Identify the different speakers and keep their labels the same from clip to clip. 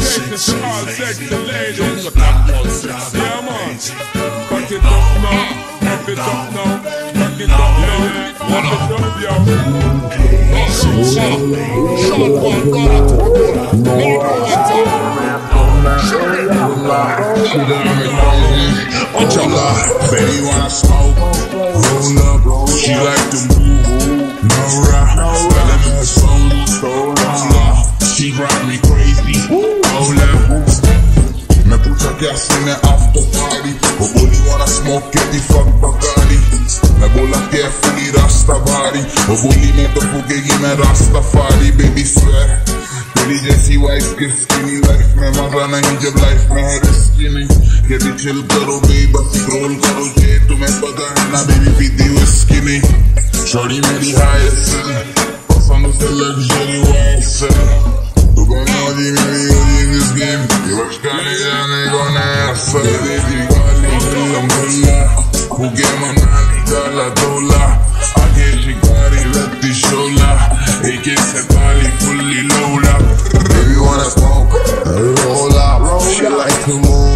Speaker 1: Dedicated to all sexy ladies. Yeah, man. Fuck it up now. Fuck it up now. Fuck it up now. Fuck it up, yo.
Speaker 2: Baby wanna smoke, roll up, she like to move, no rock, spelling her soul, she drive me crazy, hold up. Me put a gas in the after party, but only wanna smoke, get the fuck Bacardi. Me go like carefully Rastafari, but only me to forget give me Rastafari, baby swear. Baby Jesse wife get skinny life, me mother na hijab life, me head is skinny. Get the chill karo baby, bati roll karo J to me pata hai na baby piti wo skinny. Shorty meri highest, pasand usse luxury wise. Tu conosci meri oggi in this game, ti faccio cane con essa. Baby gali l'ambulla, kugema nani dalla dolla. Ake shikari letti shola, eke separi fully lola. Baby wanna smoke, roll up, she like to move.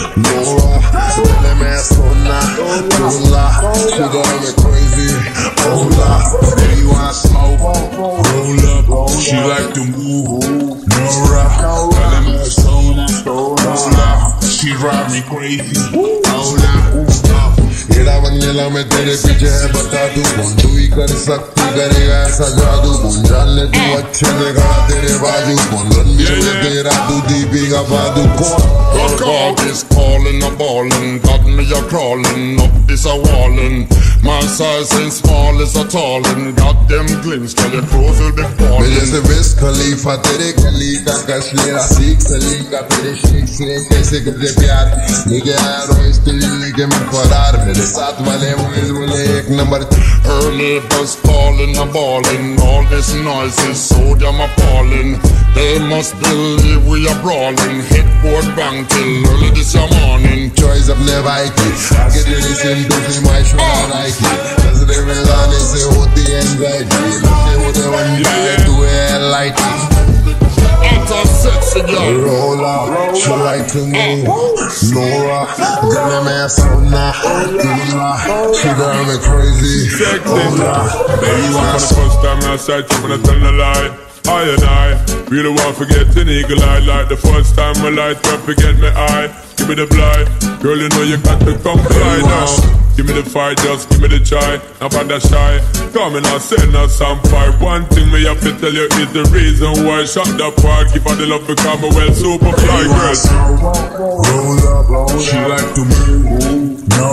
Speaker 2: She got me crazy, hold up. Baby wanna smoke, roll up. She like to move, no rock. Telling me persona, roll up. She drive me crazy, hold up. Era bañela me tere piche hai bata tu bondu hi kar sakti karega aisa jadoo bunjal le tu acche lega tere baaju bondan me tera tu deepika baadu kon
Speaker 3: God is calling a ballin', got me a crawling up this a wallin'. My size ain't small as a tallin', got them glimpse till your clothes will be falling.
Speaker 2: Me jese Wiz Khalifa tere gali ka kash lera Sikh salika tere sheikh se kaise karte pyar leke aaya Royce till leke main farar mere saath wale boys bole ek number.
Speaker 3: Her neighbors calling a ballin', all this noise is so damn appalling. They must believe we are brawling, headboard bang till early this morning.
Speaker 2: Choice up never I get ready same to my show I that's the reason they say what the anxiety say what they want you to wear light.
Speaker 3: It's a sexy girl.
Speaker 2: Roll up, she like to move, Nora, girl me sauna, she drive me crazy.
Speaker 1: Baby, for the first time outside, I'm gonna tell a lie. I and I really want to forget an eagle eye. Like the first time I light up, forget my eye. Give me the blind, girl, you know you got to come fly now. Give me the fight, just give me the try. Not on that shy, come and I'll send us some fight. One thing me have to tell you is the reason why I shot that part. Give her the love because I'm well super fly, girl.
Speaker 2: Roll up, she like to move, no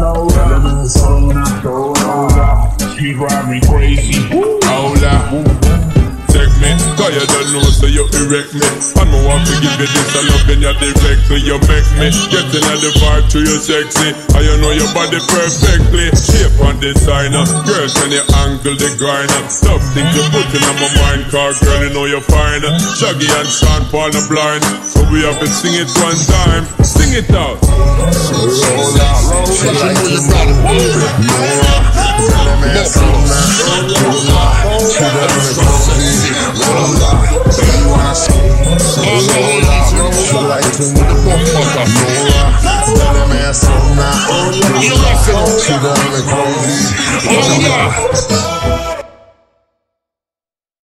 Speaker 2: rap, she drive me crazy, hold up.
Speaker 1: Me, cause you don't know so you erect me. And I want to give you this a love and you directly. You make me getting at the vibe to you sexy. And you know your body perfectly. Shape and designer, girl can you angle the grinder. Tough things you put in my mind, cause girl you know you're fine. Shaggy and Sean Paul the blind. So we have to sing it one time. Sing it out.
Speaker 2: Roll out, she like to move, Nora, she drive me crazy.